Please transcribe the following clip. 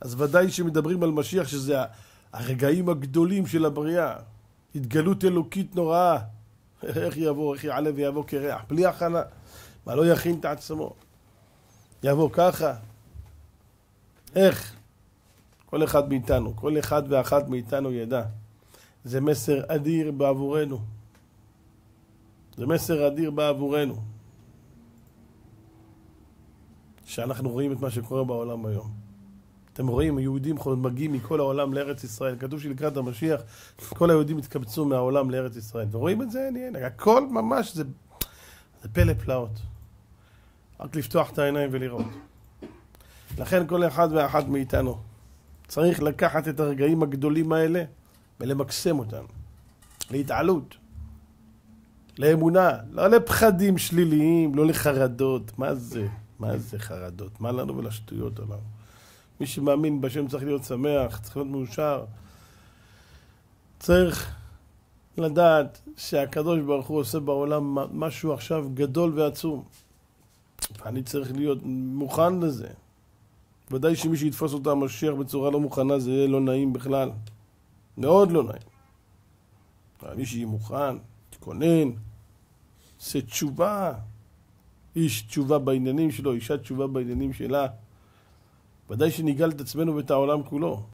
אז ודאי שמדברים על משיח שזה הרגעים הגדולים של הבריאה. התגלות אלוקית נוראה. איך יבוא, איך יעלה ויבוא כריח. בלי הכנה. מה לא יכין את עצמו. יבוא ככה. איך? כל אחד מאיתנו, כל אחד ואחת מאיתנו ידע. זה מסר אדיר בעבורנו. זה מסר אדיר בעבורנו. שאנחנו רואים את מה שקורה בעולם היום. אתם רואים, היהודים מגיעים מכל העולם לארץ ישראל. כתוב שלקראת המשיח, כל היהודים התקבצו מהעולם לארץ ישראל. ורואים את זה, הכל ממש, זה פלא פלאות. רק לפתוח את העיניים ולראות. לכן כל אחד ואחת מאיתנו צריך לקחת את הרגעים הגדולים האלה ולמקסם אותם. להתעלות. לאמונה. לא לפחדים שליליים, לא לחרדות. מה זה? מה זה חרדות? מה לנו ולשטויות עליו? מי שמאמין בשם צריך להיות שמח, צריך להיות מאושר. צריך לדעת שהקדוש ברוך הוא עושה בעולם משהו עכשיו גדול ועצום. ואני צריך להיות מוכן לזה. ודאי שמי שיתפוס אותה המשיח בצורה לא מוכנה זה יהיה לא נעים בכלל. מאוד לא נעים. מי שיהיה מוכן, תכונן, עושה תשובה. איש תשובה בעניינים שלו, אישה תשובה בעניינים שלה. ודאי שניגל את עצמנו ואת העולם כולו.